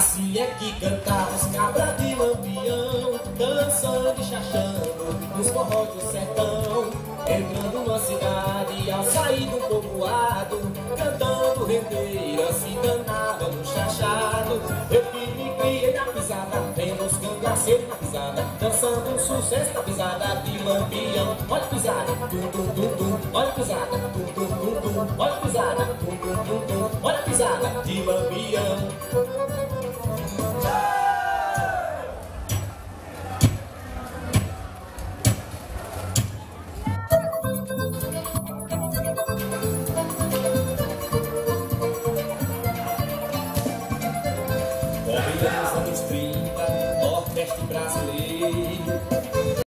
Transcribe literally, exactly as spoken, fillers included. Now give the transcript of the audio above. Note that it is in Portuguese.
Assim é que cantava os cabras de Lampião, dançando e chachando nos forrós do sertão. Entrando numa cidade, ao sair do povoado, cantando rendeira, se danava no chachado. Eu que me criei na pisada, vendo os cangaceiros na pisada, dançando um sucesso na pisada de Lampião. Olha a pisada, tum tum tum tum, olha a pisada, tum tum tum tum, olha a pisada, tum tum tum tum, olha a pisada de Lampião.